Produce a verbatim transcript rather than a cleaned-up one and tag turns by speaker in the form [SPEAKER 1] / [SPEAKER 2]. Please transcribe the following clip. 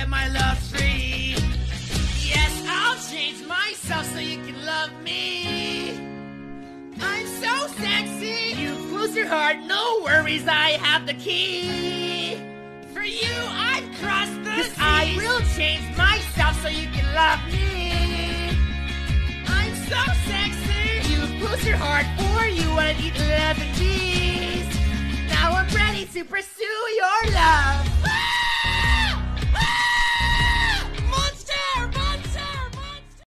[SPEAKER 1] my love's free. Yes, I'll change myself so you can love me. I'm so sexy. You close your heart, no worries, I have the key. For you, I've crossed the seas. I will change myself so you can love me. I'm so sexy. You close your heart, for you wanna eat eleven bees. Now I'm ready to pursue your love.